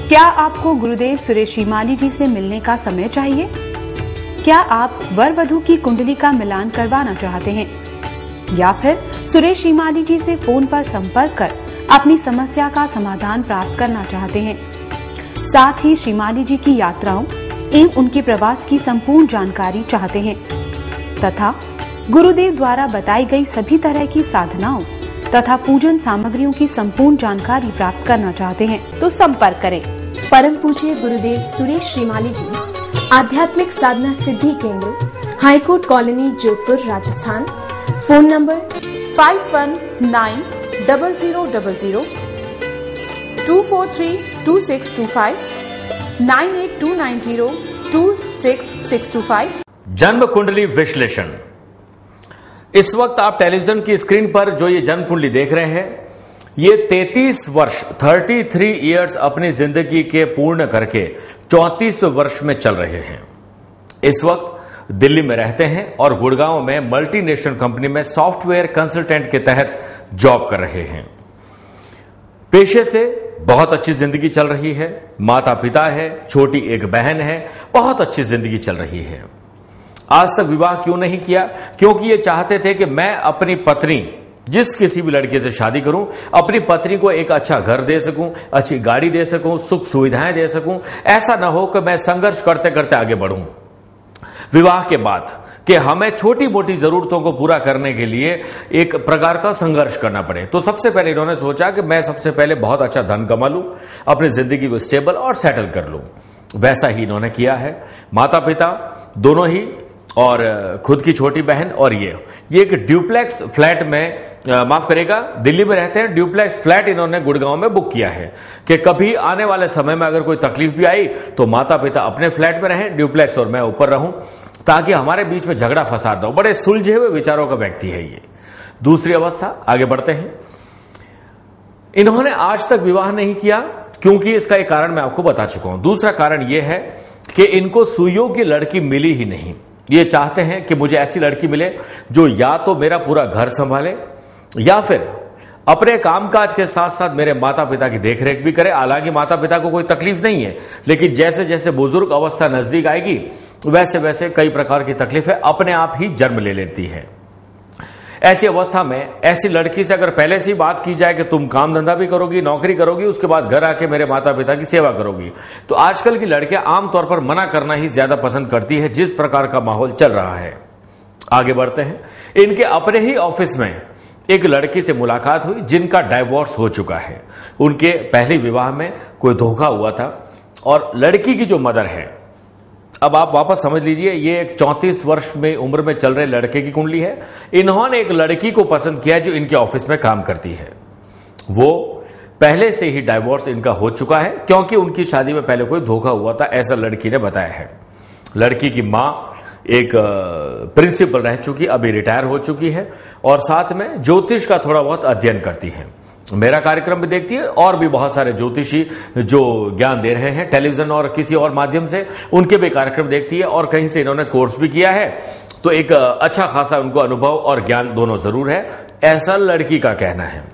क्या आपको गुरुदेव सुरेश श्रीमाली जी से मिलने का समय चाहिए? क्या आप वर वधू की कुंडली का मिलान करवाना चाहते हैं या फिर सुरेश श्रीमाली जी से फोन पर संपर्क कर अपनी समस्या का समाधान प्राप्त करना चाहते हैं? साथ ही श्रीमाली जी की यात्राओं एवं उनके प्रवास की संपूर्ण जानकारी चाहते हैं तथा गुरुदेव द्वारा बताई गई सभी तरह की साधनाओं तथा पूजन सामग्रियों की संपूर्ण जानकारी प्राप्त करना चाहते हैं तो संपर्क करें। परम पूज्य गुरुदेव सुरेश श्रीमाली जी, आध्यात्मिक साधना सिद्धि केंद्र, high court colony, Jodhpur, Rajasthan. Phone number 5190002432625982902625। जन्म कुंडली विश्लेषण। इस वक्त आप टेलीविजन की स्क्रीन पर जो ये जन्म कुंडली देख रहे हैं, ये 33 वर्ष 33 इयर्स अपनी जिंदगी के पूर्ण करके 34वें वर्ष में चल रहे हैं। इस वक्त दिल्ली में रहते हैं और गुड़गांव में मल्टीनेशनल कंपनी में सॉफ्टवेयर कंसल्टेंट के तहत जॉब कर रहे हैं। पेशे से बहुत अच्छी जिंदगी चल रही है। माता पिता है, छोटी एक बहन है, बहुत अच्छी जिंदगी चल रही है। आज तक विवाह क्यों नहीं किया? क्योंकि ये चाहते थे कि मैं अपनी पत्नी, जिस किसी भी लड़के से शादी करूं, अपनी पत्नी को एक अच्छा घर दे सकूं, अच्छी गाड़ी दे सकूं, सुख सुविधाएं दे सकूं। ऐसा ना हो कि मैं संघर्ष करते करते आगे बढ़ूं विवाह के बाद, कि हमें छोटी मोटी जरूरतों को पूरा करने के लिए एक प्रकार का संघर्ष करना पड़े। तो सबसे पहले इन्होंने सोचा कि मैं सबसे पहले बहुत अच्छा धन कमा लूं, अपनी जिंदगी को स्टेबल और सेटल कर लूं। वैसा ही इन्होंने किया है। माता पिता दोनों ही और खुद की छोटी बहन और ये एक ड्यूप्लेक्स फ्लैट में, माफ करेगा, दिल्ली में रहते हैं। ड्यूप्लेक्स फ्लैट इन्होंने गुड़गांव में बुक किया है कि कभी आने वाले समय में अगर कोई तकलीफ भी आई तो माता पिता अपने फ्लैट में रहें ड्यूप्लेक्स और मैं ऊपर रहूं, ताकि हमारे बीच में झगड़ा फसाद ना हो। बड़े सुलझे हुए विचारों का व्यक्ति है ये। दूसरी अवस्था, आगे बढ़ते हैं। इन्होंने आज तक विवाह नहीं किया क्योंकि इसका एक कारण मैं आपको बता चुका हूं। दूसरा कारण यह है कि इनको सुइयों की लड़की मिली ही नहीं। ये चाहते हैं कि मुझे ऐसी लड़की मिले जो या तो मेरा पूरा घर संभाले या फिर अपने कामकाज के साथ साथ मेरे माता पिता की देखरेख भी करे। हालांकि माता पिता को कोई तकलीफ नहीं है, लेकिन जैसे जैसे बुजुर्ग अवस्था नजदीक आएगी वैसे वैसे कई प्रकार की तकलीफें अपने आप ही जन्म ले लेती हैं। ऐसी अवस्था में ऐसी लड़की से अगर पहले से ही बात की जाए कि तुम काम धंधा भी करोगी, नौकरी करोगी, उसके बाद घर आके मेरे माता पिता की सेवा करोगी, तो आजकल की लड़कियां आमतौर पर मना करना ही ज्यादा पसंद करती है, जिस प्रकार का माहौल चल रहा है। आगे बढ़ते हैं। इनके अपने ही ऑफिस में एक लड़की से मुलाकात हुई जिनका डाइवोर्स हो चुका है। उनके पहले विवाह में कोई धोखा हुआ था और लड़की की जो मदर है, अब आप वापस समझ लीजिए, ये एक 34 वर्ष में उम्र में चल रहे लड़के की कुंडली है। इन्होंने एक लड़की को पसंद किया जो इनके ऑफिस में काम करती है। वो पहले से ही डाइवोर्स इनका हो चुका है क्योंकि उनकी शादी में पहले कोई धोखा हुआ था, ऐसा लड़की ने बताया है। लड़की की मां एक प्रिंसिपल रह चुकी, अभी रिटायर हो चुकी है और साथ में ज्योतिष का थोड़ा बहुत अध्ययन करती है। मेरा कार्यक्रम भी देखती है और भी बहुत सारे ज्योतिषी जो ज्ञान दे रहे हैं टेलीविजन और किसी और माध्यम से, उनके भी कार्यक्रम देखती है और कहीं से इन्होंने कोर्स भी किया है। तो एक अच्छा खासा उनको अनुभव और ज्ञान दोनों जरूर है, ऐसा लड़की का कहना है।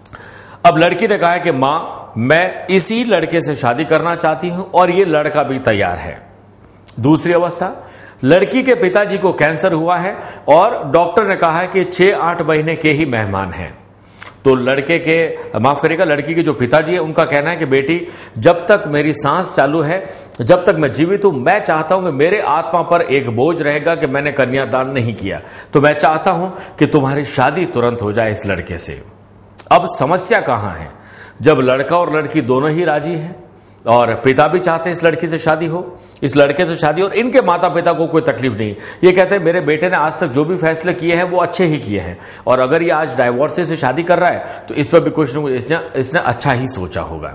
अब लड़की ने कहा है कि मां, मैं इसी लड़के से शादी करना चाहती हूं और ये लड़का भी तैयार है। दूसरी अवस्था, लड़की के पिताजी को कैंसर हुआ है और डॉक्टर ने कहा है कि 6-8 महीने के ही मेहमान हैं। तो लड़के के, माफ करिएगा, लड़की के जो पिताजी है उनका कहना है कि बेटी, जब तक मेरी सांस चालू है, जब तक मैं जीवित हूं, मैं चाहता हूं कि मेरे आत्मा पर एक बोझ रहेगा कि मैंने कन्यादान नहीं किया, तो मैं चाहता हूं कि तुम्हारी शादी तुरंत हो जाए इस लड़के से। अब समस्या कहां है? जब लड़का और लड़की दोनों ही राजी हैं और पिता भी चाहते हैं इस लड़की से शादी हो, इस लड़के से शादी, और इनके माता पिता को कोई तकलीफ नहीं। ये कहते हैं मेरे बेटे ने आज तक जो भी फैसले किए हैं वो अच्छे ही किए हैं और अगर ये आज डाइवोर्स से शादी कर रहा है तो इस पर भी कुछ न कुछ इसने अच्छा ही सोचा होगा।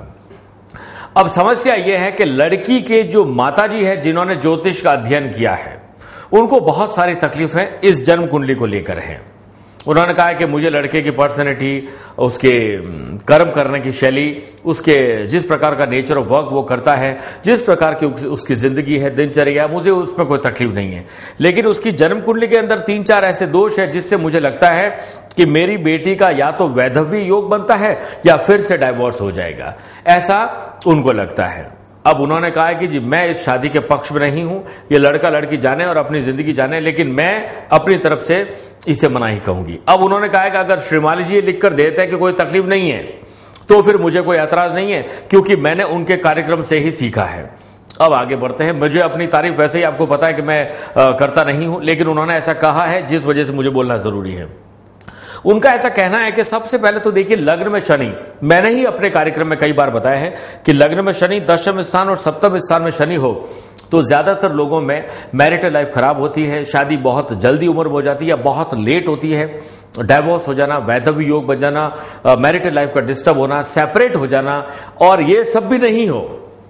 अब समस्या यह है कि लड़की के जो माताजी है जिन्होंने ज्योतिष का अध्ययन किया है, उनको बहुत सारी तकलीफें इस जन्म कुंडली को लेकर हैं उन्होंने कहा कि मुझे लड़के की पर्सनैलिटी, उसके कर्म करने की शैली, उसके जिस प्रकार का नेचर ऑफ वर्क वो करता है, जिस प्रकार की उसकी जिंदगी है, दिनचर्या, मुझे उसमें कोई तकलीफ नहीं है। लेकिन उसकी जन्म कुंडली के अंदर 3-4 ऐसे दोष है जिससे मुझे लगता है कि मेरी बेटी का या तो वैधव्य योग बनता है या फिर से डाइवोर्स हो जाएगा, ऐसा उनको लगता है। अब उन्होंने कहा कि जी मैं इस शादी के पक्ष में नहीं हूं, ये लड़का लड़की जाने और अपनी जिंदगी जाने, लेकिन मैं अपनी तरफ से इसे मना ही कहूंगी। अब उन्होंने कहा कि अगर श्रीमाली जी लिखकर देते हैं कि कोई तकलीफ नहीं है तो फिर मुझे कोई ऐतराज नहीं है, क्योंकि मैंने उनके कार्यक्रम से ही सीखा है। अब आगे बढ़ते हैं। मुझे अपनी तारीफ वैसे ही आपको पता है कि मैं करता नहीं हूं, लेकिन उन्होंने ऐसा कहा है जिस वजह से मुझे बोलना जरूरी है। उनका ऐसा कहना है कि सबसे पहले तो देखिए, लग्न में शनि, मैंने ही अपने कार्यक्रम में कई बार बताया है कि लग्न में शनि, दशम स्थान और सप्तम स्थान में शनि हो तो ज्यादातर लोगों में मैरिटल लाइफ खराब होती है, शादी बहुत जल्दी उम्र में हो जाती है, बहुत लेट होती है, डाइवोर्स हो जाना, वैधव्य योग बन जाना, मैरिटल लाइफ का डिस्टर्ब होना, सेपरेट हो जाना, और ये सब भी नहीं हो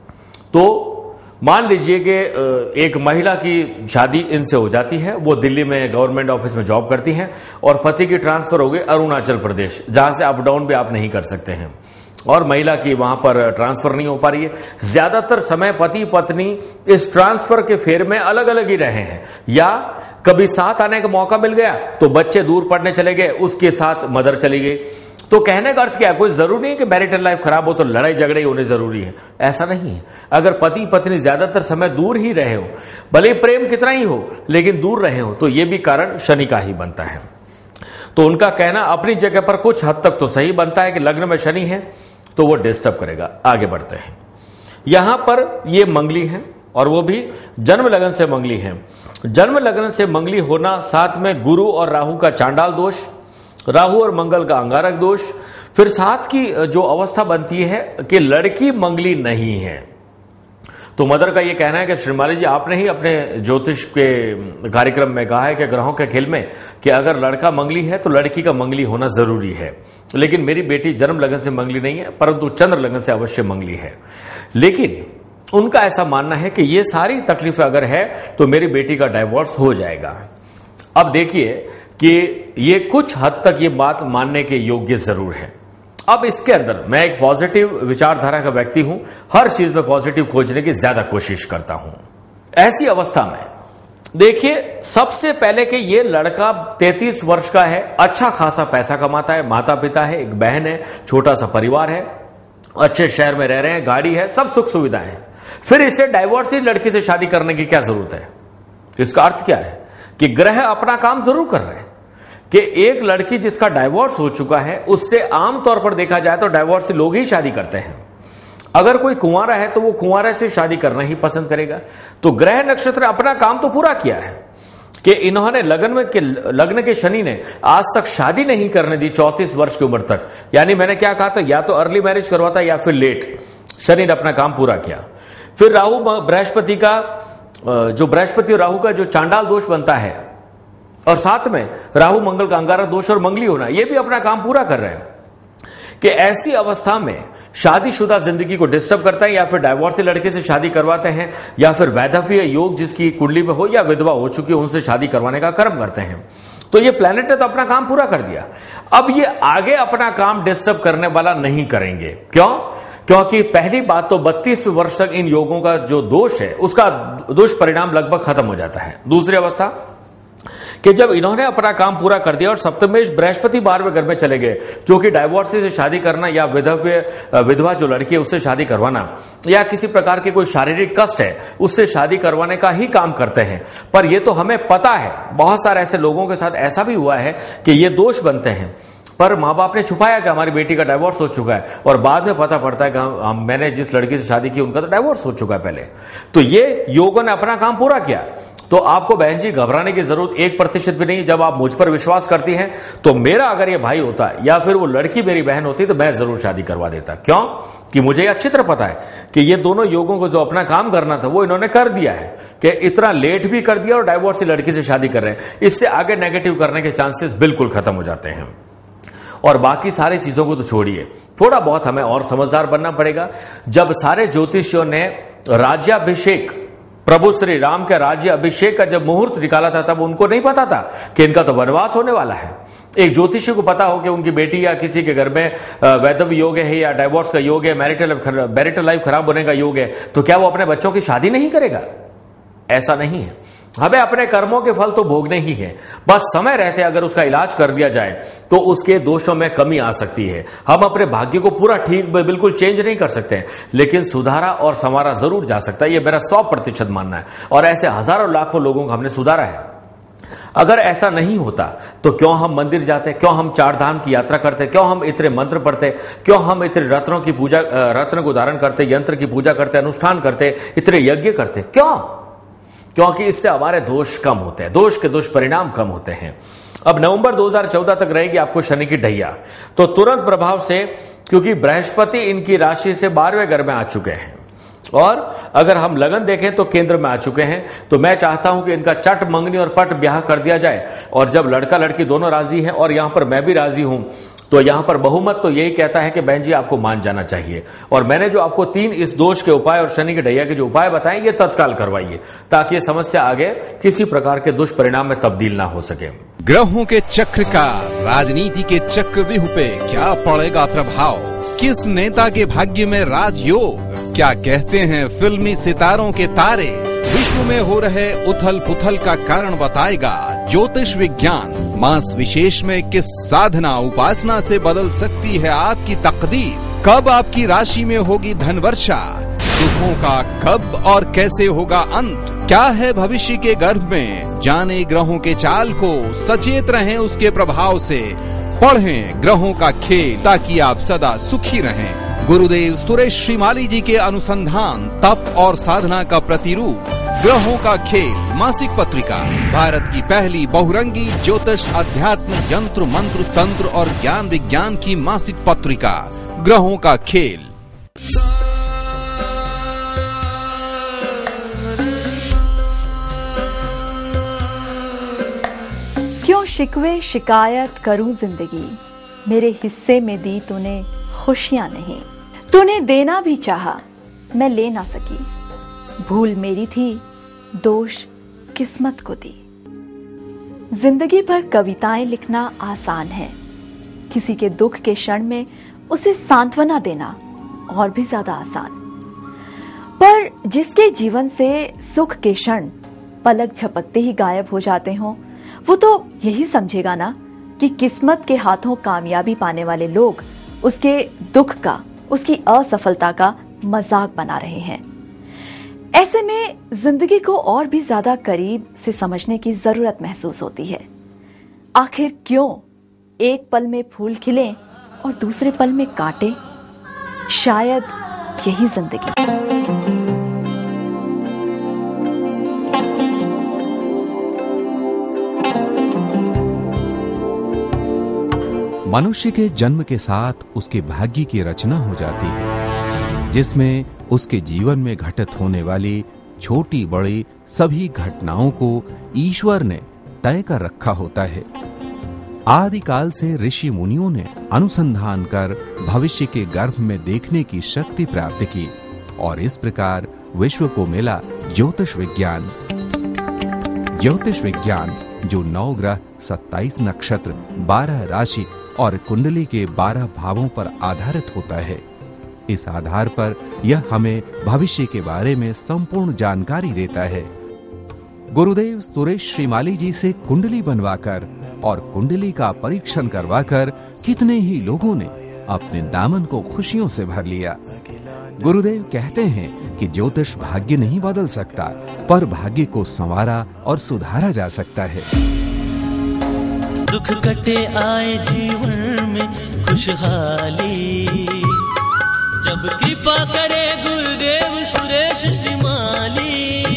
तो मान लीजिए कि एक महिला की शादी इनसे हो जाती है, वो दिल्ली में गवर्नमेंट ऑफिस में जॉब करती हैं और पति की ट्रांसफर हो गई अरुणाचल प्रदेश, जहां से अप डाउन भी आप नहीं कर सकते हैं, और महिला की वहां पर ट्रांसफर नहीं हो पा रही है। ज्यादातर समय पति पत्नी इस ट्रांसफर के फेर में अलग अलग ही रहे हैं, या कभी साथ आने का मौका मिल गया तो बच्चे दूर पढ़ने चले गए, उसके साथ मदर चली गई। तो कहने का अर्थ क्या है, कोई जरूरी नहीं कि मैरिटल लाइफ खराब हो तो लड़ाई झगड़े होने जरूरी है, ऐसा नहीं है। अगर पति पत्नी ज्यादातर समय दूर ही रहे हो, भले प्रेम कितना ही हो लेकिन दूर रहे हो, तो यह भी कारण शनि का ही बनता है। तो उनका कहना अपनी जगह पर कुछ हद तक तो सही बनता है कि लग्न में शनि है तो वो डिस्टर्ब करेगा। आगे बढ़ते हैं। यहां पर ये मंगली है और वो भी जन्म लगन से मंगली है। जन्म लगन से मंगली होना, साथ में गुरु और राहु का चांडाल दोष, राहु और मंगल का अंगारक दोष, फिर साथ की जो अवस्था बनती है कि लड़की मंगली नहीं है। तो मदर का यह कहना है कि श्रीमाली जी, आपने ही अपने ज्योतिष के कार्यक्रम में कहा है कि ग्रहों के खेल में कि अगर लड़का मंगली है तो लड़की का मंगली होना जरूरी है, लेकिन मेरी बेटी जन्म लगन से मंगली नहीं है, परंतु चंद्र लगन से अवश्य मंगली है। लेकिन उनका ऐसा मानना है कि ये सारी तकलीफें अगर है तो मेरी बेटी का डाइवोर्स हो जाएगा। अब देखिए कि ये कुछ हद तक ये बात मानने के योग्य जरूर है। अब इसके अंदर मैं एक पॉजिटिव विचारधारा का व्यक्ति हूं, हर चीज में पॉजिटिव खोजने की ज्यादा कोशिश करता हूं। ऐसी अवस्था में देखिए, सबसे पहले कि ये लड़का 33 वर्ष का है, अच्छा खासा पैसा कमाता है, माता पिता है, एक बहन है, छोटा सा परिवार है, अच्छे शहर में रह रहे हैं, गाड़ी है, सब सुख सुविधाएं हैं, फिर इसे डाइवोर्सी लड़की से शादी करने की क्या जरूरत है? इसका अर्थ क्या है कि ग्रह अपना काम जरूर कर रहे हैं कि एक लड़की जिसका डाइवोर्स हो चुका है उससे आमतौर पर देखा जाए तो डाइवोर्सी लोग ही शादी करते हैं। अगर कोई कुंवारा है तो वो कुंवारे से शादी करना ही पसंद करेगा। तो ग्रह नक्षत्र अपना काम तो पूरा किया है कि इन्होंने लग्न के शनि ने आज तक शादी नहीं करने दी 34 वर्ष की उम्र तक। यानी मैंने क्या कहा था, या तो अर्ली मैरिज करवाता या फिर लेट। शनि ने अपना काम पूरा किया। फिर राहु बृहस्पति का जो बृहस्पति और राहु का जो चांडाल दोष बनता है, और साथ में राहु मंगल का अंगारक दोष और मंगली होना, यह भी अपना काम पूरा कर रहे हैं कि ऐसी अवस्था में शादीशुदा जिंदगी को डिस्टर्ब करता है, या फिर डाइवोर्सी लड़के से शादी करवाते हैं, या फिर वैधव्य योग जिसकी कुंडली में हो या विधवा हो चुकी है उनसे शादी करवाने का कर्म करते हैं। तो ये प्लैनेट ने तो अपना काम पूरा कर दिया। अब ये आगे अपना काम डिस्टर्ब करने वाला नहीं करेंगे। क्यों? क्योंकि पहली बात तो 32 वर्ष तक इन योगों का जो दोष है उसका दुष्परिणाम लगभग खत्म हो जाता है। दूसरी अवस्था कि जब इन्होंने अपना काम पूरा कर दिया और सप्तमेश बृहस्पति 12वें घर में चले गए, जो कि डाइवोर्सी से शादी करना या विधवा जो लड़की है उससे शादी करवाना, या किसी प्रकार के कोई शारीरिक कष्ट है उससे शादी करवाने का ही काम करते हैं। पर यह तो हमें पता है, बहुत सारे ऐसे लोगों के साथ ऐसा भी हुआ है कि ये दोष बनते हैं, पर माँ बाप ने छुपाया कि हमारी बेटी का डाइवोर्स हो चुका है, और बाद में पता पड़ता है कि मैंने जिस लड़की से शादी की उनका तो डाइवोर्स हो चुका है पहले। तो ये योगों ने अपना काम पूरा किया। तो आपको बहन जी घबराने की जरूरत 1% भी नहीं। जब आप मुझ पर विश्वास करती हैं तो मेरा अगर ये भाई होता या फिर वो लड़की मेरी बहन होती तो मैं जरूर शादी करवा देता। क्यों? कि मुझे अच्छी तरह पता है कि ये दोनों योगों को जो अपना काम करना था वो इन्होंने कर दिया है, कि इतना लेट भी कर दिया और डाइवोर्सी लड़की से शादी कर रहे हैं। इससे आगे नेगेटिव करने के चांसेस बिल्कुल खत्म हो जाते हैं। और बाकी सारी चीजों को तो छोड़िए, थोड़ा बहुत हमें और समझदार बनना पड़ेगा। जब सारे ज्योतिषियों ने राज्याभिषेक प्रभु श्री राम के राज्य अभिषेक का जब मुहूर्त निकाला था तब उनको नहीं पता था कि इनका तो वनवास होने वाला है। एक ज्योतिषी को पता हो कि उनकी बेटी या किसी के घर में वैधव्य योग है या डाइवोर्स का योग है, मैरिटल लाइफ खराब होने का योग है, तो क्या वो अपने बच्चों की शादी नहीं करेगा? ऐसा नहीं है। हमें अपने कर्मों के फल तो भोगने ही है, बस समय रहते अगर उसका इलाज कर दिया जाए तो उसके दोषों में कमी आ सकती है। हम अपने भाग्य को पूरा ठीक बिल्कुल चेंज नहीं कर सकते, लेकिन सुधारा और संवारा जरूर जा सकता है। यह मेरा 100% मानना है, और ऐसे हजारों लाखों लोगों को हमने सुधारा है। अगर ऐसा नहीं होता तो क्यों हम मंदिर जाते, क्यों हम 4 धाम की यात्रा करते, क्यों हम इतने मंत्र पढ़ते, क्यों हम इतने रत्नों की पूजा, रत्न को धारण करते, यंत्र की पूजा करते, अनुष्ठान करते, इतने यज्ञ करते? क्यों? क्योंकि इससे हमारे दोष कम होते हैं, दोष के दुष्परिणाम कम होते हैं। अब नवंबर 2014 तक रहेगी आपको शनि की ढैया, तो तुरंत प्रभाव से, क्योंकि बृहस्पति इनकी राशि से 12वें घर में आ चुके हैं, और अगर हम लगन देखें तो केंद्र में आ चुके हैं, तो मैं चाहता हूं कि इनका चट मंगनी और पट ब्याह कर दिया जाए। और जब लड़का लड़की दोनों राजी हैं और यहां पर मैं भी राजी हूं, तो यहां पर बहुमत तो यही कहता है कि बहन जी आपको मान जाना चाहिए। और मैंने जो आपको 3 इस दोष के उपाय और शनि के ढैया के जो उपाय बताए, ये तत्काल करवाइए, ताकि ये समस्या आगे किसी प्रकार के दुष्परिणाम में तब्दील ना हो सके। ग्रहों के चक्र का राजनीति के चक्रव्यूह पे क्या पड़ेगा प्रभाव? किस नेता के भाग्य में राजयोग? क्या कहते हैं फिल्मी सितारों के तारे? विश्व में हो रहे उथल पुथल का कारण बताएगा ज्योतिष विज्ञान। मास विशेष में किस साधना उपासना से बदल सकती है आपकी तकदीर? कब आपकी राशि में होगी धन वर्षा? सुखों का कब और कैसे होगा अंत? क्या है भविष्य के गर्भ में? जाने ग्रहों के चाल को, सचेत रहें उसके प्रभाव से। पढ़ें ग्रहों का खेल ताकि आप सदा सुखी रहें। गुरुदेव सुरेश श्रीमाली जी के अनुसंधान, तप और साधना का प्रतिरूप ग्रहों का खेल मासिक पत्रिका, भारत की पहली बहुरंगी ज्योतिष, अध्यात्म, यंत्र, मंत्र, तंत्र और ज्ञान विज्ञान की मासिक पत्रिका ग्रहों का खेल। क्यों शिकवे शिकायत करूं जिंदगी, मेरे हिस्से में दी तूने खुशियां नहीं। तूने देना भी चाहा, मैं ले ना सकी। भूल मेरी थी, दोष किस्मत को दी। जिंदगी पर कविताएं लिखना आसान है, किसी के दुख के क्षण में उसे सांत्वना देना और भी ज्यादा आसान। पर जिसके जीवन से सुख के क्षण पलक झपकते ही गायब हो जाते हों, वो तो यही समझेगा ना कि किस्मत के हाथों कामयाबी पाने वाले लोग उसके दुख का, उसकी असफलता का मजाक बना रहे हैं। ऐसे में जिंदगी को और भी ज्यादा करीब से समझने की जरूरत महसूस होती है। आखिर क्यों एक पल में फूल खिले और दूसरे पल में कांटे? शायद यही जिंदगी। मनुष्य के जन्म के साथ उसके भाग्य की रचना हो जाती है, जिसमें उसके जीवन में घटित होने वाली छोटी बड़ी सभी घटनाओं को ईश्वर ने तय कर रखा होता है। आदिकाल से ऋषि मुनियों ने अनुसंधान कर भविष्य के गर्भ में देखने की शक्ति प्राप्त की, और इस प्रकार विश्व को मिला ज्योतिष विज्ञान। ज्योतिष विज्ञान जो 9 ग्रह, 27 नक्षत्र, 12 राशि और कुंडली के 12 भावों पर आधारित होता है। इस आधार पर यह हमें भविष्य के बारे में संपूर्ण जानकारी देता है। गुरुदेव सुरेश श्रीमाली जी से कुंडली बनवाकर और कुंडली का परीक्षण करवाकर कितने ही लोगों ने अपने दामन को खुशियों से भर लिया। गुरुदेव कहते हैं कि ज्योतिष भाग्य नहीं बदल सकता, पर भाग्य को संवारा और सुधारा जा सकता है। दुख कटे आए जीवन में खुशहाली, जब कृपा करे गुरुदेव सुरेश श्रीमाली।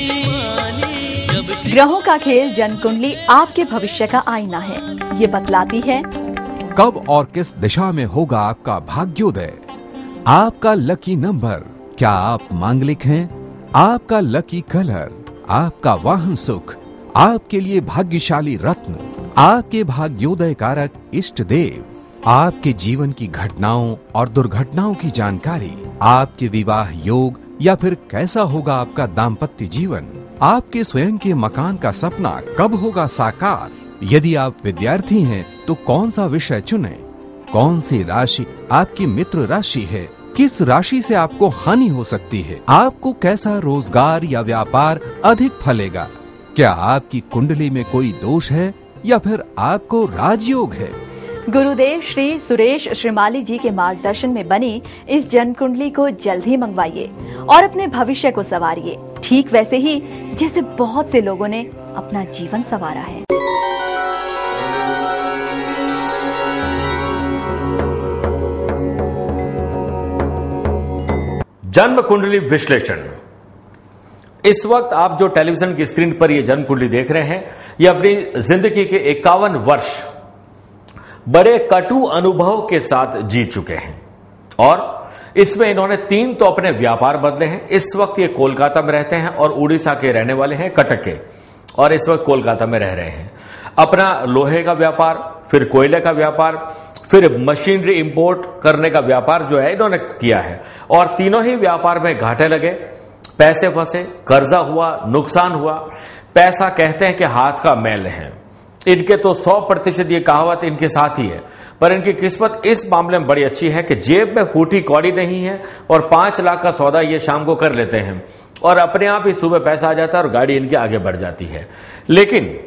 ग्रहों का खेल जन कुंडली आपके भविष्य का आईना है। ये बतलाती है कब और किस दिशा में होगा आपका भाग्योदय। आपका लकी नंबर, क्या आप मांगलिक हैं? आपका लकी कलर, आपका वाहन सुख, आपके लिए भाग्यशाली रत्न, आपके भाग्योदय कारक इष्ट देव, आपके जीवन की घटनाओं और दुर्घटनाओं की जानकारी, आपके विवाह योग या फिर कैसा होगा आपका दाम्पत्य जीवन, आपके स्वयं के मकान का सपना कब होगा साकार? यदि आप विद्यार्थी हैं तो कौन सा विषय चुनें? कौन सी राशि आपकी मित्र राशि है? किस राशि से आपको हानि हो सकती है? आपको कैसा रोजगार या व्यापार अधिक फलेगा? क्या आपकी कुंडली में कोई दोष है या फिर आपको राजयोग है? गुरुदेव श्री सुरेश श्रीमाली जी के मार्गदर्शन में बनी इस जन्म कुंडली को जल्द ही मंगवाइए और अपने भविष्य को संवारिए, ठीक वैसे ही जैसे बहुत से लोगों ने अपना जीवन संवारा है। जन्म कुंडली विश्लेषण। इस वक्त आप जो टेलीविजन की स्क्रीन पर ये जन्म कुंडली देख रहे हैं, ये अपनी जिंदगी के 51 वर्ष बड़े कटु अनुभव के साथ जी चुके हैं और इसमें इन्होंने 3 तो अपने व्यापार बदले हैं। इस वक्त ये कोलकाता में रहते हैं और उड़ीसा के रहने वाले हैं, कटक के, और इस वक्त कोलकाता में रह रहे हैं। अपना लोहे का व्यापार, फिर कोयले का व्यापार, फिर मशीनरी इंपोर्ट करने का व्यापार जो है इन्होंने किया है और तीनों ही व्यापार में घाटे लगे, पैसे फंसे, कर्जा हुआ, नुकसान हुआ। पैसा कहते हैं कि हाथ का मैल है। इनके तो 100% ये कहावत इनके साथ ही है, पर इनकी किस्मत इस मामले में बड़ी अच्छी है कि जेब में फूटी कौड़ी नहीं है और 5 लाख का सौदा ये शाम को कर लेते हैं और अपने आप ही सुबह पैसा आ जाता है और गाड़ी इनकी आगे बढ़ जाती है। लेकिन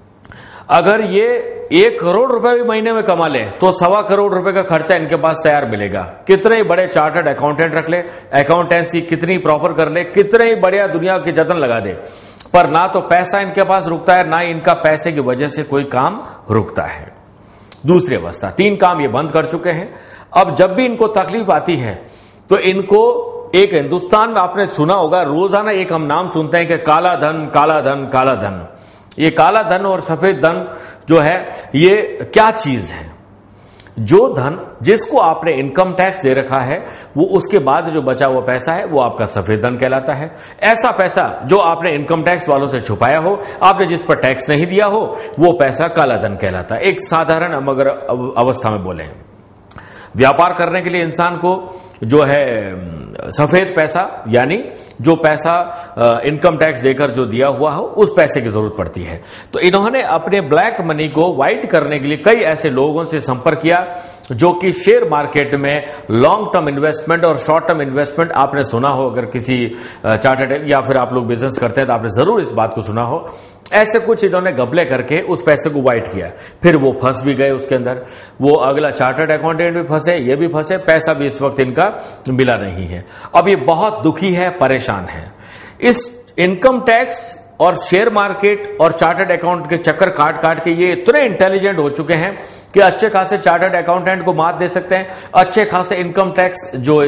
अगर ये 1 करोड़ रुपए भी महीने में कमा ले तो 1.25 करोड़ रुपए का खर्चा इनके पास तैयार मिलेगा। कितने ही बड़े चार्टर्ड अकाउंटेंट रख ले, अकाउंटेंसी कितनी प्रॉपर कर ले, कितने ही बढ़िया दुनिया के जतन लगा दे, पर ना तो पैसा इनके पास रुकता है, ना इनका पैसे की वजह से कोई काम रुकता है। दूसरी अवस्था, 3 काम ये बंद कर चुके हैं। अब जब भी इनको तकलीफ आती है तो इनको एक हिंदुस्तान में आपने सुना होगा, रोजाना एक हम नाम सुनते हैं कि काला धन, काला धन, काला धन। ये काला धन और सफेद धन जो है ये क्या चीज है? जो धन जिसको आपने इनकम टैक्स दे रखा है वो उसके बाद जो बचा हुआ पैसा है वो आपका सफेद धन कहलाता है। ऐसा पैसा जो आपने इनकम टैक्स वालों से छुपाया हो, आपने जिस पर टैक्स नहीं दिया हो, वो पैसा काला धन कहलाता है। एक साधारण हम अगर अवस्था में बोले, व्यापार करने के लिए इंसान को जो है सफेद पैसा यानी जो पैसा इनकम टैक्स देकर जो दिया हुआ हो उस पैसे की जरूरत पड़ती है। तो इन्होंने अपने ब्लैक मनी को व्हाइट करने के लिए कई ऐसे लोगों से संपर्क किया जो कि शेयर मार्केट में लॉन्ग टर्म इन्वेस्टमेंट और शॉर्ट टर्म इन्वेस्टमेंट आपने सुना हो। अगर किसी चार्टर्ड या फिर आप लोग बिजनेस करते हैं तो आपने जरूर इस बात को सुना हो। ऐसे कुछ इन्होंने घपले करके उस पैसे को व्हाइट किया, फिर वो फंस भी गए उसके अंदर। वो अगला चार्टर्ड अकाउंटेंट भी फंसे, ये भी फंसे, पैसा भी इस वक्त इनका मिला नहीं है। अब ये बहुत दुखी है, परेशान है। इस इनकम टैक्स और शेयर मार्केट और चार्टर्ड अकाउंट के चक्कर काट काट के ये इतने इंटेलिजेंट हो चुके हैं कि अच्छे खासे चार्टर्ड अकाउंटेंट को मात दे सकते हैं, अच्छे खासे इनकम टैक्स जो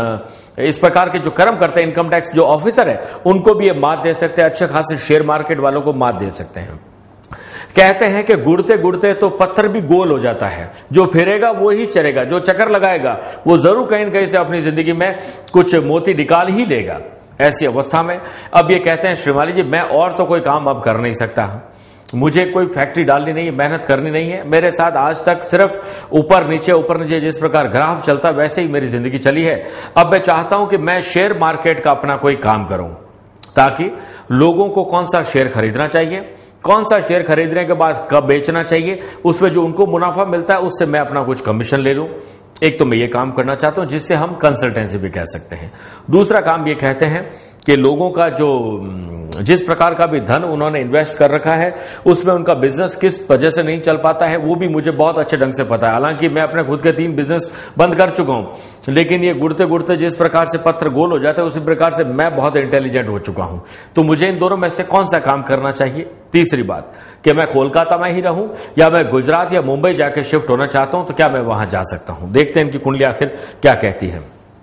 इस प्रकार के जो कर्म करते हैं इनकम टैक्स जो ऑफिसर है उनको भी ये मात दे सकते हैं, अच्छे खासे शेयर मार्केट वालों को मात दे सकते हैं। कहते हैं कि गुड़ते गुड़ते तो पत्थर भी गोल हो जाता है, जो फिरेगा वो ही चलेगा, जो चक्कर लगाएगा वो जरूर कहीं न कहीं से अपनी जिंदगी में कुछ मोती निकाल ही लेगा। ऐसी अवस्था में अब ये कहते हैं श्रीमाली जी मैं और तो कोई काम अब कर नहीं सकता, मुझे कोई फैक्ट्री डालनी नहीं है, मेहनत करनी नहीं है। मेरे साथ आज तक सिर्फ ऊपर नीचे जिस प्रकार ग्राफ चलता वैसे ही मेरी जिंदगी चली है। अब मैं चाहता हूं कि मैं शेयर मार्केट का अपना कोई काम करूं ताकि लोगों को कौन सा शेयर खरीदना चाहिए, कौन सा शेयर खरीदने के बाद कब बेचना चाहिए, उसमें जो उनको मुनाफा मिलता है उससे मैं अपना कुछ कमीशन ले लूं। एक तो मैं ये काम करना चाहता हूं जिससे हम कंसल्टेंसी भी कह सकते हैं। दूसरा काम ये कहते हैं कि लोगों का जो जिस प्रकार का भी धन उन्होंने इन्वेस्ट कर रखा है उसमें उनका बिजनेस किस वजह से नहीं चल पाता है वो भी मुझे बहुत अच्छे ढंग से पता है। हालांकि मैं अपने खुद के 3 बिजनेस बंद कर चुका हूं, लेकिन ये गुड़ते गुड़ते जिस प्रकार से पत्थर गोल हो जाता है उसी प्रकार से मैं बहुत इंटेलिजेंट हो चुका हूं। तो मुझे इन दोनों में से कौन सा काम करना चाहिए? तीसरी बात कि मैं कोलकाता में ही रहूं या मैं गुजरात या मुंबई जाके शिफ्ट होना चाहता हूं, तो क्या मैं वहां जा सकता हूं? देखते हैं इनकी कुंडली आखिर क्या कहती है।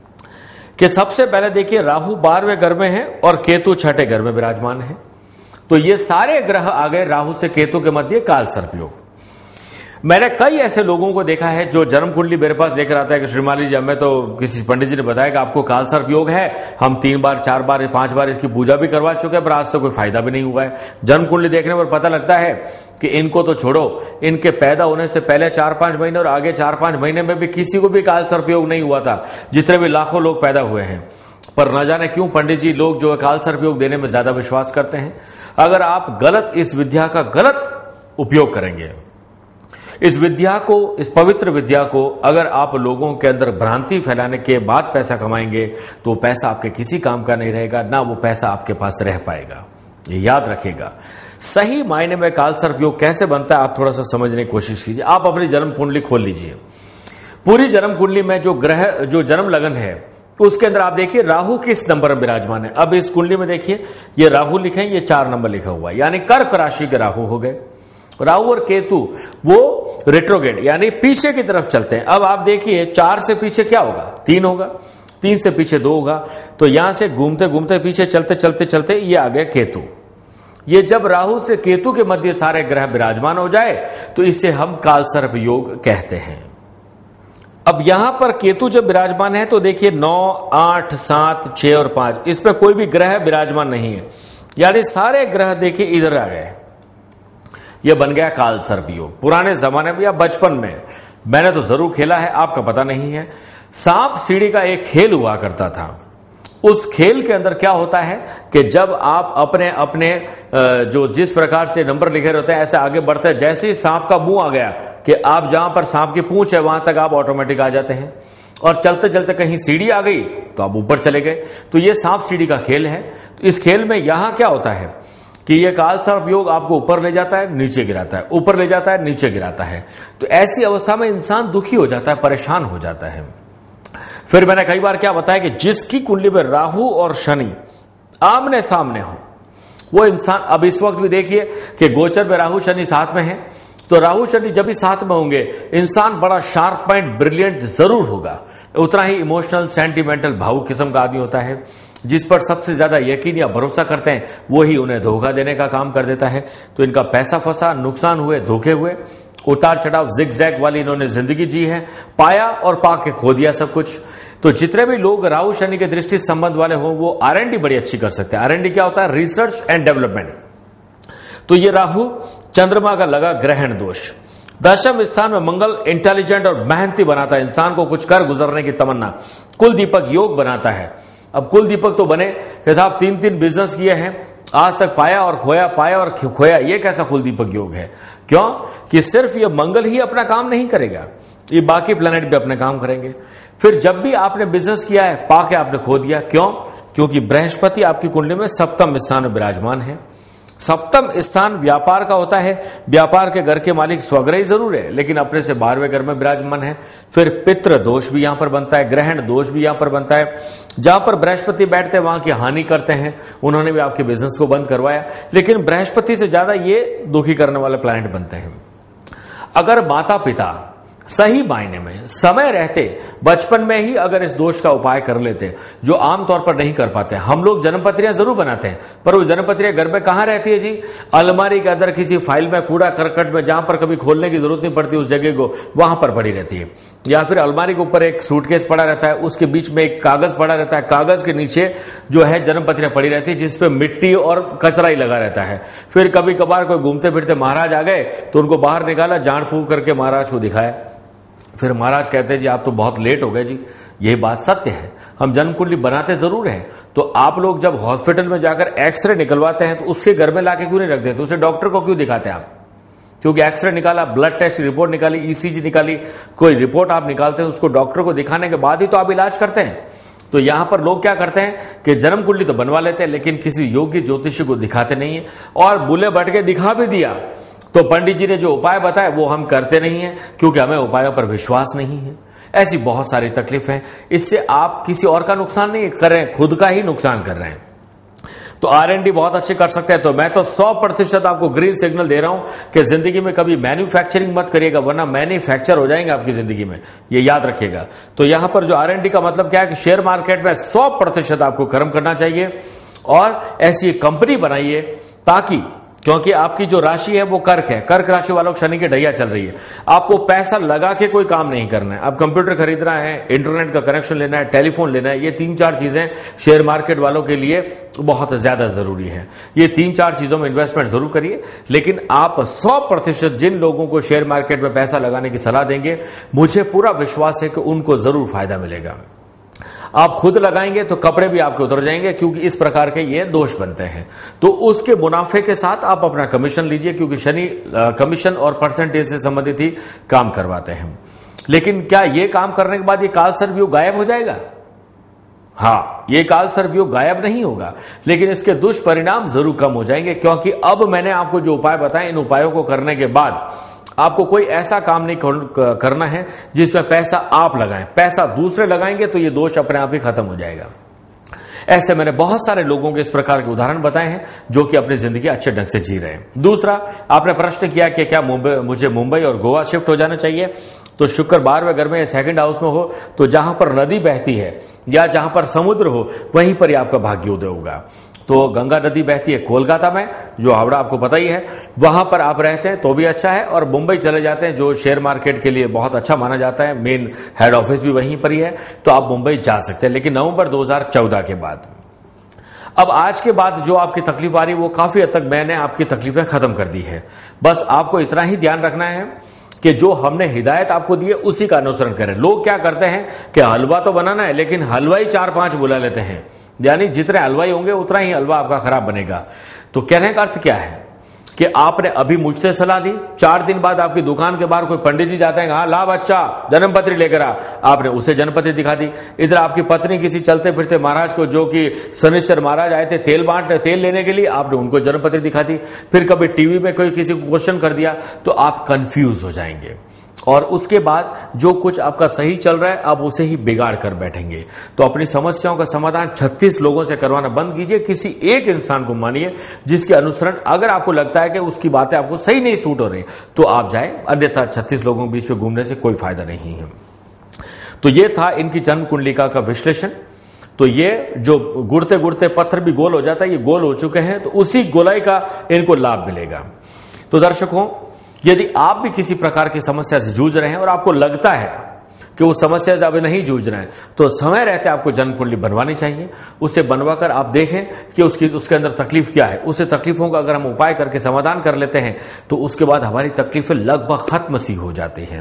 कि सबसे पहले देखिए राहु 12वें घर में है और केतु 6ठे घर में विराजमान है। तो ये सारे ग्रह आ गए राहु से केतु के मध्य काल सर्प योग। मैंने कई ऐसे लोगों को देखा है जो जन्म कुंडली मेरे पास लेकर आता है कि श्रीमाली जी हमें तो किसी पंडित जी ने बताया कि आपको काल सर्प योग है, हम 3 बार 4 बार 5 बार इसकी पूजा भी करवा चुके हैं पर आज तो कोई फायदा भी नहीं हुआ है। जन्म कुंडली देखने पर पता लगता है कि इनको तो छोड़ो, इनके पैदा होने से पहले 4-5 महीने और आगे 4-5 महीने में भी किसी को भी काल सर्प योग नहीं हुआ था, जितने भी लाखों लोग पैदा हुए हैं। पर न जाने क्यों पंडित जी लोग जो है काल सर्प योग देने में ज्यादा विश्वास करते हैं। अगर आप गलत इस विद्या का गलत उपयोग करेंगे, इस विद्या को, इस पवित्र विद्या को अगर आप लोगों के अंदर भ्रांति फैलाने के बाद पैसा कमाएंगे तो पैसा आपके किसी काम का नहीं रहेगा, ना वो पैसा आपके पास रह पाएगा। ये याद रखिएगा। सही मायने में काल सर्प योग कैसे बनता है आप थोड़ा सा समझने की कोशिश कीजिए। आप अपनी जन्म कुंडली खोल लीजिए। पूरी जन्म कुंडली में जो ग्रह, जो जन्म लगन है, उसके अंदर आप देखिए राहु किस नंबर में विराजमान है। अब इस कुंडली में देखिए ये राहु लिखे, ये 4 नंबर लिखा हुआ है, यानी कर्क राशि के राहु हो गए। राहु और केतु वो रेट्रोगेड यानी पीछे की तरफ चलते हैं। अब आप देखिए 4 से पीछे क्या होगा, 3 होगा, 3 से पीछे 2 होगा, तो यहां से घूमते घूमते पीछे चलते चलते चलते ये आ गया केतु। ये जब राहु से केतु के मध्य सारे ग्रह विराजमान हो जाए तो इसे हम काल सर्प योग कहते हैं। अब यहां पर केतु जब विराजमान है तो देखिए 9, 8, 7, 6 और 5, इस पर कोई भी ग्रह विराजमान नहीं है, यानी सारे ग्रह देखिए इधर आ गए। यह बन गया काल सर्प योग। पुराने जमाने में या बचपन में मैंने तो जरूर खेला है, आपका पता नहीं है। सांप सीढ़ी का एक खेल हुआ करता था। उस खेल के अंदर क्या होता है कि जब आप अपने अपने जो जिस प्रकार से नंबर लिखे रहते हैं ऐसे आगे बढ़ते हैं, जैसे ही सांप का मुंह आ गया कि आप जहां पर सांप की पूंछ है वहां तक आप ऑटोमेटिक आ जाते हैं, और चलते चलते कहीं सीढ़ी आ गई तो आप ऊपर चले गए। तो ये सांप सीढ़ी का खेल है। तो इस खेल में यहां क्या होता है कि ये काल सर्प योग आपको ऊपर ले जाता है, नीचे गिराता है, ऊपर ले जाता है, नीचे गिराता है। तो ऐसी अवस्था में इंसान दुखी हो जाता है, परेशान हो जाता है। फिर मैंने कई बार क्या बताया कि जिसकी कुंडली में राहु और शनि आमने सामने हो वो इंसान, अब इस वक्त भी देखिए कि गोचर में राहु शनि साथ में है, तो राहु शनि जब भी साथ में होंगे इंसान बड़ा शार्प माइंड, ब्रिलियंट जरूर होगा। उतना ही इमोशनल, सेंटिमेंटल, भावुक किस्म का आदमी होता है। जिस पर सबसे ज्यादा यकीन या भरोसा करते हैं वो ही उन्हें धोखा देने का काम कर देता है। तो इनका पैसा फंसा, नुकसान हुए, धोखे हुए, उतार चढ़ाव, जिग जैग वाली इन्होंने जिंदगी जी है, पाया और पाके खो दिया सब कुछ। तो जितने भी लोग राहु शनि के दृष्टि संबंध वाले हो वो R&D बड़ी अच्छी कर सकते हैं। R&D क्या होता है? Research and development. तो ये राहु चंद्रमा का लगा ग्रहण दोष। दशम स्थान में मंगल इंटेलिजेंट और मेहनती बनाता है, इंसान को कुछ कर गुजरने की तमन्ना। कुल दीपक योग बनाता है। अब कुल दीपक तो बने कि साहब 3 बिजनेस किए हैं, आज तक पाया और खोया, पाया और खोया, ये कैसा कुल दीपक योग है? क्यों कि सिर्फ ये मंगल ही अपना काम नहीं करेगा, ये बाकी प्लैनेट भी अपने काम करेंगे। फिर जब भी आपने बिजनेस किया है पाके आपने खो दिया, क्यों? क्योंकि बृहस्पति आपकी कुंडली में सप्तम स्थान में विराजमान है। सप्तम स्थान व्यापार का होता है। व्यापार के घर के मालिक स्वग्रही जरूर है लेकिन अपने से 12वें घर में विराजमान है। फिर पितृ दोष भी यहां पर बनता है, ग्रहण दोष भी यहां पर बनता है। जहां पर बृहस्पति बैठते हैं वहां की हानि करते हैं। उन्होंने भी आपके बिजनेस को बंद करवाया, लेकिन बृहस्पति से ज्यादा ये दुखी करने वाले प्लैनेट बनते हैं। अगर माता पिता सही मायने में समय रहते बचपन में ही अगर इस दोष का उपाय कर लेते, जो आमतौर पर नहीं कर पाते। हम लोग जन्मपत्रियां जरूर बनाते हैं पर वो जन्मपत्रियां घर में कहां रहती है जी? अलमारी के अंदर किसी फाइल में, कूड़ा करकट में, जहां पर कभी खोलने की जरूरत नहीं पड़ती उस जगह को, वहां पर पड़ी रहती है। या फिर अलमारी के ऊपर एक सूटकेस पड़ा रहता है, उसके बीच में एक कागज पड़ा रहता है, कागज के नीचे जो है जन्मपत्रियां पड़ी रहती है जिसपे मिट्टी और कचरा ही लगा रहता है। फिर कभी कभार कोई घूमते फिरते महाराज आ गए तो उनको बाहर निकाला, जान फूंक करके महाराज को दिखाया। फिर महाराज कहते हैं जी आप तो बहुत लेट हो गए जी। यही बात सत्य है, हम जन्म कुंडली बनाते जरूर हैं। तो आप लोग जब हॉस्पिटल में जाकर एक्सरे निकलवाते हैं तो उसके घर में लाके क्यों नहीं रख देते? उसे डॉक्टर को क्यों दिखाते हैं आप? क्योंकि एक्सरे निकाला, ब्लड टेस्ट की रिपोर्ट निकाली, ECG निकाली, कोई रिपोर्ट आप निकालते हैं उसको डॉक्टर को दिखाने के बाद ही तो आप इलाज करते हैं। तो यहां पर लोग क्या करते हैं कि जन्म कुंडली तो बनवा लेते हैं लेकिन किसी योग्य ज्योतिषी को दिखाते नहीं है, और बुले बट के दिखा भी दिया तो पंडित जी ने जो उपाय बताया वो हम करते नहीं है क्योंकि हमें उपायों पर विश्वास नहीं है। ऐसी बहुत सारी तकलीफ है। इससे आप किसी और का नुकसान नहीं कर रहे हैं, खुद का ही नुकसान कर रहे हैं। तो R&D बहुत अच्छे कर सकते हैं। तो मैं तो 100% आपको ग्रीन सिग्नल दे रहा हूं कि जिंदगी में कभी मैन्युफैक्चरिंग मत करिएगा वरना मैन्युफैक्चर हो जाएंगे आपकी जिंदगी में, ये याद रखिएगा। तो यहां पर जो R&D का मतलब क्या है कि शेयर मार्केट में 100% आपको कर्म करना चाहिए और ऐसी कंपनी बनाइए ताकि, क्योंकि आपकी जो राशि है वो कर्क है, कर्क राशि वालों को शनि की ढैया चल रही है। आपको पैसा लगा के कोई काम नहीं करना है। आप कंप्यूटर खरीदना है, इंटरनेट का कनेक्शन लेना है, टेलीफोन लेना है, ये 3-4 चीजें शेयर मार्केट वालों के लिए बहुत ज्यादा जरूरी है। ये 3-4 चीजों में इन्वेस्टमेंट जरूर करिए, लेकिन आप 100% जिन लोगों को शेयर मार्केट में पैसा लगाने की सलाह देंगे मुझे पूरा विश्वास है कि उनको जरूर फायदा मिलेगा। आप खुद लगाएंगे तो कपड़े भी आपके उतर जाएंगे, क्योंकि इस प्रकार के ये दोष बनते हैं। तो उसके मुनाफे के साथ आप अपना कमीशन लीजिए, क्योंकि शनि कमीशन और परसेंटेज से संबंधित ही काम करवाते हैं। लेकिन क्या ये काम करने के बाद ये काल सर्प योग गायब हो जाएगा? हाँ, ये काल सर्प योग गायब नहीं होगा, लेकिन इसके दुष्परिणाम जरूर कम हो जाएंगे, क्योंकि अब मैंने आपको जो उपाय बताए, इन उपायों को करने के बाद आपको कोई ऐसा काम नहीं करना है जिसमें पैसा आप लगाएं। पैसा दूसरे लगाएंगे तो ये दोष अपने आप ही खत्म हो जाएगा। ऐसे मैंने बहुत सारे लोगों के इस प्रकार के उदाहरण बताए हैं जो कि अपनी जिंदगी अच्छे ढंग से जी रहे हैं। दूसरा, आपने प्रश्न किया कि क्या मुझे मुंबई और गोवा शिफ्ट हो जाना चाहिए? तो शुक्र 12वें घर में, सेकंड हाउस में हो तो जहां पर नदी बहती है या जहां पर समुद्र हो वहीं पर ही आपका भाग्योदय होगा। तो गंगा नदी बहती है कोलकाता में, जो हावड़ा आपको पता ही है, वहां पर आप रहते हैं तो भी अच्छा है, और मुंबई चले जाते हैं जो शेयर मार्केट के लिए बहुत अच्छा माना जाता है, मेन हेड ऑफिस भी वहीं पर ही है, तो आप मुंबई जा सकते हैं, लेकिन नवंबर 2014 के बाद। अब आज के बाद जो आपकी तकलीफ आ रही है वो काफी हद तक मैंने आपकी तकलीफें खत्म कर दी है। बस आपको इतना ही ध्यान रखना है कि जो हमने हिदायत आपको दी है उसी का अनुसरण करें। लोग क्या करते हैं कि हलवा तो बनाना है, लेकिन हलवाई 4-5 बुला लेते हैं, यानी जितने हलवाई होंगे उतना ही हलवा आपका खराब बनेगा। तो कहने का अर्थ क्या है कि आपने अभी मुझसे सलाह ली, 4 दिन बाद आपकी दुकान के बाहर कोई पंडित जी जाते हैं, हाँ ला बच्चा जन्म पत्री लेकर आ, आपने उसे जन्म पत्री दिखा दी। इधर आपकी पत्नी किसी चलते फिरते महाराज को, जो कि शनिश्चर महाराज आए थे तेल लेने के लिए, आपने उनको जन्म पत्री दिखा दी। फिर कभी टीवी में कोई किसी को क्वेश्चन कर दिया तो आप कंफ्यूज हो जाएंगे, और उसके बाद जो कुछ आपका सही चल रहा है आप उसे ही बिगाड़ कर बैठेंगे। तो अपनी समस्याओं का समाधान 36 लोगों से करवाना बंद कीजिए, किसी एक इंसान को मानिए जिसके अनुसरण अगर आपको लगता है कि उसकी बातें आपको सही नहीं सूट हो रही तो आप जाएं, अन्यथा 36 लोगों के बीच में घूमने से कोई फायदा नहीं है। तो ये था इनकी जन्म कुंडलिका का विश्लेषण। तो ये जो गुड़ते गुड़ते पत्थर भी गोल हो जाता है, ये गोल हो चुके हैं, तो उसी गोलाई का इनको लाभ मिलेगा। तो दर्शकों, यदि आप भी किसी प्रकार की समस्या से जूझ रहे हैं और आपको लगता है कि वो समस्या से अभी नहीं जूझ रहे हैं, तो समय रहते आपको जन्म कुंडली बनवानी चाहिए। उसे बनवाकर आप देखें कि उसके अंदर तकलीफ क्या है। उसे तकलीफों का अगर हम उपाय करके समाधान कर लेते हैं तो उसके बाद हमारी तकलीफें लगभग खत्म सी हो जाती हैं।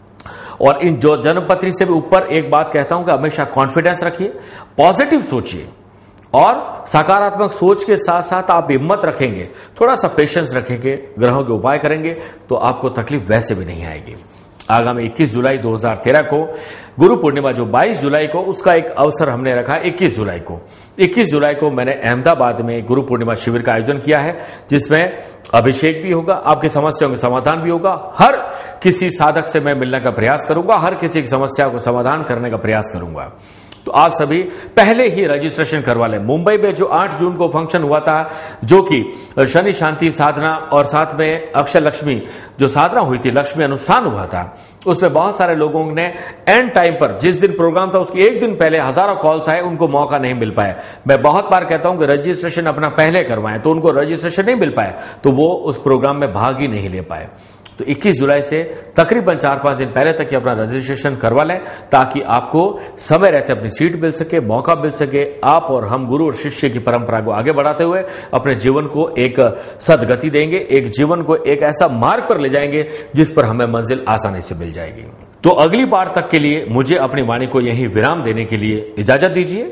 और इन जो जन्म पत्री से भी ऊपर एक बात कहता हूं कि हमेशा कॉन्फिडेंस रखिए, पॉजिटिव सोचिए, और सकारात्मक सोच के साथ साथ आप हिम्मत रखेंगे, थोड़ा सा पेशेंस रखेंगे, ग्रहों के उपाय करेंगे तो आपको तकलीफ वैसे भी नहीं आएगी। आगामी 21 जुलाई 2013 को गुरु पूर्णिमा, जो 22 जुलाई को, उसका एक अवसर हमने रखा है 21 जुलाई को। 21 जुलाई को मैंने अहमदाबाद में गुरु पूर्णिमा शिविर का आयोजन किया है, जिसमें अभिषेक भी होगा, आपकी समस्याओं का समाधान भी होगा। हर किसी साधक से मैं मिलने का प्रयास करूंगा, हर किसी की समस्या को समाधान करने का प्रयास करूंगा। तो आप सभी पहले ही रजिस्ट्रेशन करवा लें। मुंबई में जो 8 जून को फंक्शन हुआ था, जो कि शनि शांति साधना और साथ में अक्षय लक्ष्मी जो साधना हुई थी, लक्ष्मी अनुष्ठान हुआ था, उसमें बहुत सारे लोगों ने एंड टाइम पर, जिस दिन प्रोग्राम था उसके एक दिन पहले हजारों कॉल्स आए, उनको मौका नहीं मिल पाया। मैं बहुत बार कहता हूं कि रजिस्ट्रेशन अपना पहले करवाएं, तो उनको रजिस्ट्रेशन नहीं मिल पाया तो वो उस प्रोग्राम में भाग ही नहीं ले पाए। तो 21 जुलाई से तकरीबन 4-5 दिन पहले तक अपना रजिस्ट्रेशन करवा लें, ताकि आपको समय रहते अपनी सीट मिल सके, मौका मिल सके। आप और हम गुरु और शिष्य की परंपरा को आगे बढ़ाते हुए अपने जीवन को एक सदगति देंगे, एक जीवन को एक ऐसा मार्ग पर ले जाएंगे जिस पर हमें मंजिल आसानी से मिल जाएगी। तो अगली बार तक के लिए मुझे अपनी वाणी को यहीं विराम देने के लिए इजाजत दीजिए।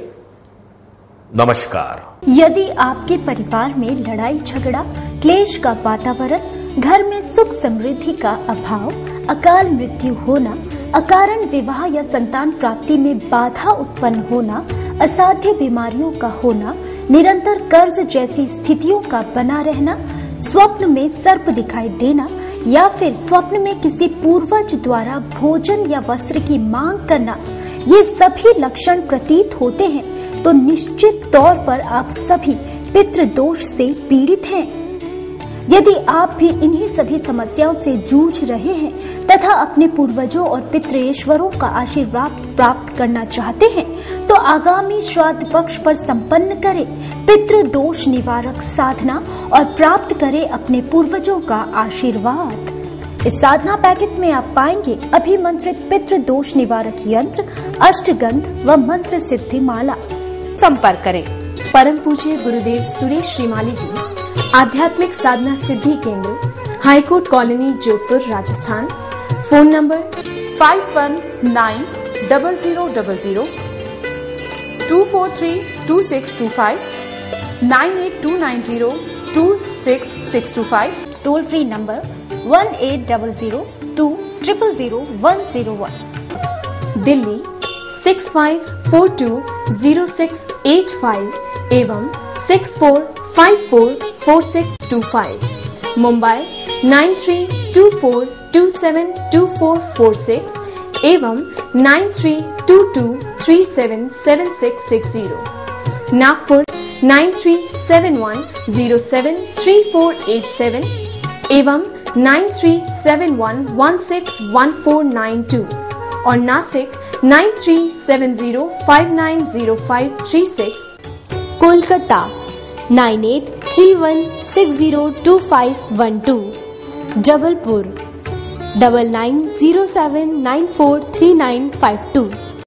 नमस्कार। यदि आपके परिवार में लड़ाई झगड़ा, क्लेश का वातावरण, घर में सुख समृद्धि का अभाव, अकाल मृत्यु होना, अकारण विवाह या संतान प्राप्ति में बाधा उत्पन्न होना, असाध्य बीमारियों का होना, निरंतर कर्ज जैसी स्थितियों का बना रहना, स्वप्न में सर्प दिखाई देना या फिर स्वप्न में किसी पूर्वज द्वारा भोजन या वस्त्र की मांग करना, ये सभी लक्षण प्रतीत होते हैं तो निश्चित तौर पर आप सभी पितृदोष से पीड़ित हैं। यदि आप भी इन्हीं सभी समस्याओं से जूझ रहे हैं तथा अपने पूर्वजों और पितृेश्वरों का आशीर्वाद प्राप्त करना चाहते हैं, तो आगामी श्राद्ध पक्ष पर संपन्न करें पितृदोष निवारक साधना और प्राप्त करें अपने पूर्वजों का आशीर्वाद। इस साधना पैकेट में आप पाएंगे अभिमंत्रित पितृदोष निवारक यंत्र, अष्टगंध व मंत्र सिद्धि माला। संपर्क करें परम पूज्य गुरुदेव सुरेश श्रीमाली जी, आध्यात्मिक साधना सिद्धि केंद्र, high court colony, Jodhpur, Rajasthan. Phone number 519000 2432625, 9829026625, toll free number 1800200101। Delhi 65420685 एवं 64544625, मुंबई 9324272446 एवं 9322377660, नागपुर 9371073487 एवं 9371161492 और नासिक 9370590536, कोलकाता 9831602512, जबलपुर 9907943952।